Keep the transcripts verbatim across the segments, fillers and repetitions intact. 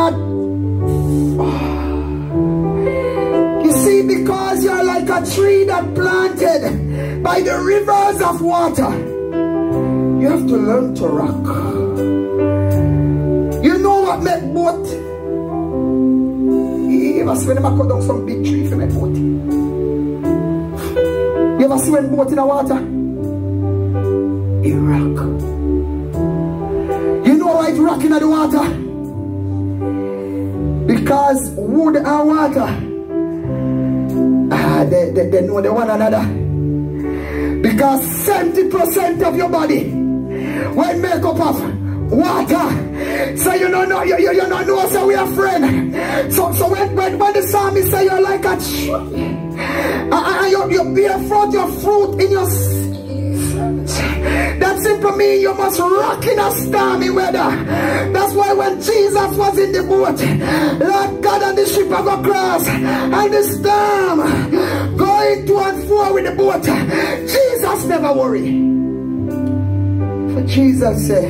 You see, because you're like a tree that planted by the rivers of water, you have to learn to rock. You know what make boat? You ever see when them cut down some big tree for make boat? You ever see when boat in the water? It rock. You know why it's rocking in the water? Because wood and water, ah, they, they, they know they one another. Because seventy percent of your body when make up of water. So you don't know, you, you, you don't know, so we are friends. So, so when, when, when the psalmist say you're like a tree, and uh, uh, you, you bear fruit, your fruit in your that simply means you must rock in a stormy weather. That's why when Jesus was in the boat, Lord God and the ship of a cross and the storm going to and fro with the boat, Jesus never worried. For Jesus said,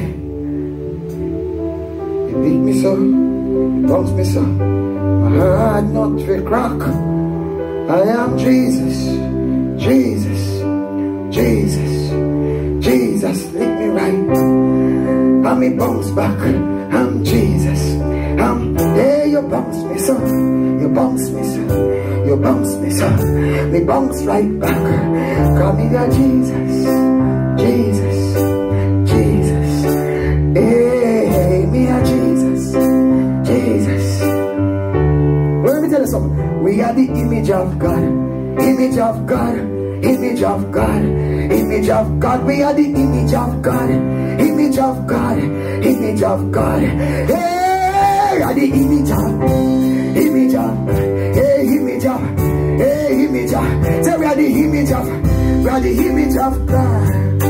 you beat me so, you bounce me so, my heart not will crack. I am Jesus, Jesus, Jesus. Jesus, lift me right. And me bounce back. I'm Jesus. I'm there. You bounce me, son. You bounce me, son. You bounce me, son. Me bounce right back. Call me your Jesus. Jesus. Jesus. Hey, me a Jesus. Jesus. Well, let me tell you something. We are the image of God. Image of God. Image of God. Image of God, we are the image of God. Image of God, image of God. Hey, we are the image of, image of, hey, image of, hey, image of. Say we are the image of, we are the image of God.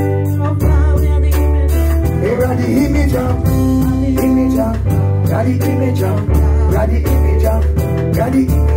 Hey, we are the image of, image of, we are the image of, we are the image of, we are the image of.